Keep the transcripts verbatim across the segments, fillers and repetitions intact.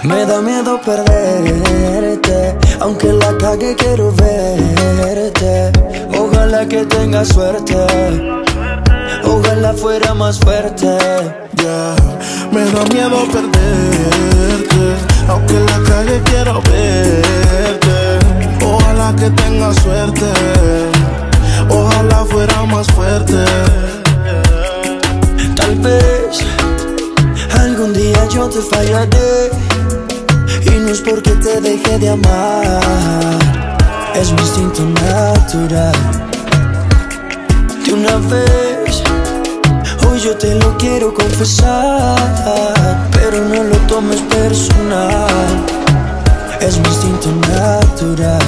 Me da miedo perderte, aunque la cague quiero verte. Ojalá que tengas suerte, ojalá fuera más fuerte. Yeah. Me da miedo perderte, aunque la calle quiero verte. Ojalá que tengas suerte, ojalá fuera más fuerte. Tal vez algún día yo te fallaré, y no es porque te deje de amar, es mi instinto natural. De una vez, hoy yo te lo quiero confesar, pero no lo tomes personal, es mi instinto natural.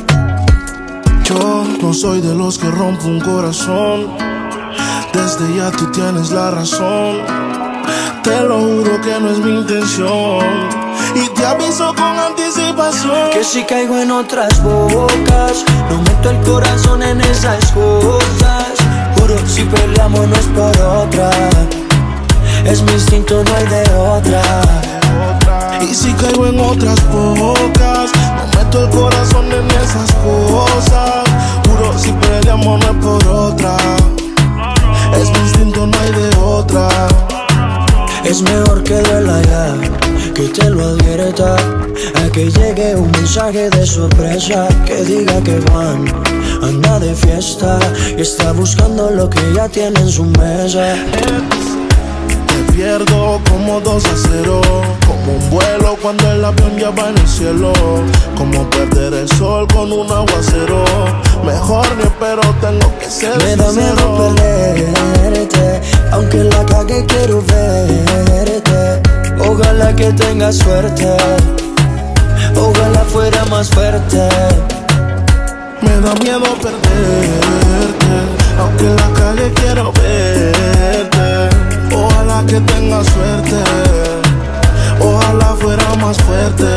Yo no soy de los que rompo un corazón, desde ya tú tienes la razón. Te lo juro que no es mi intención, y te aviso con anticipación que si caigo en otras bocas, no meto el corazón en esas cosas. Juro, si peleamos no es por otra, es mi instinto, no hay de otra. Y si caigo en otras bocas, no meto el corazón en esas cosas. Juro, si peleamos no es por otra, es mi instinto, no hay de otra. Es mejor que duela ya, que te lo advierta, a que llegue un mensaje de sorpresa que diga que Juan anda de fiesta y está buscando lo que ya tiene en su mesa. Te pierdo como dos a cero, como un vuelo cuando el avión ya va en el cielo, como perder el sol con un aguacero. Mejor ni espero, tengo que ser Me da miedo perderte, aunque la cague quiero verte. Ojalá que tengas suerte, ojalá fuera más fuerte. Me da miedo perderte, aunque en la calle quiero verte. Ojalá que tengas suerte, ojalá fuera más fuerte.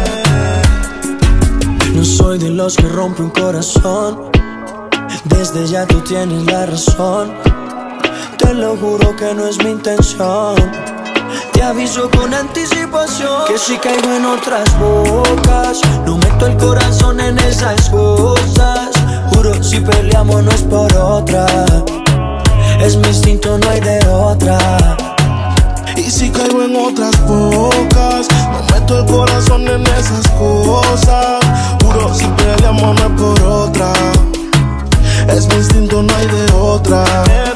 No soy de los que rompe un corazón, desde ya tú tienes la razón. Te lo juro que no es mi intención, te aviso con anticipación que si caigo en otras bocas, no meto el corazón en esas cosas. Juro, si peleamos no es por otra, es mi instinto, no hay de otra. Y si caigo en otras bocas, no meto el corazón en esas cosas. Juro, si peleamos no es por otra, es mi instinto, no hay de otra.